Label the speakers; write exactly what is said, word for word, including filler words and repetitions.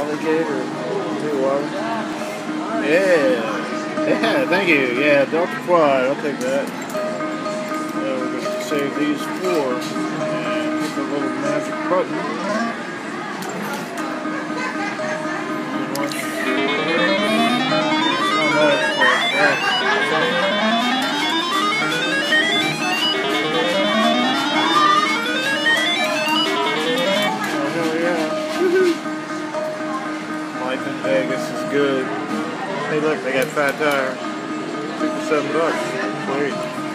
Speaker 1: alligator. Too water. Yeah. Yeah, thank you. Yeah, Delta Quad. I'll take that. So we're going to save these four and hit the little magic button. Life in Vegas is good. Hey look, they got fat tire. Two for seven bucks. Great.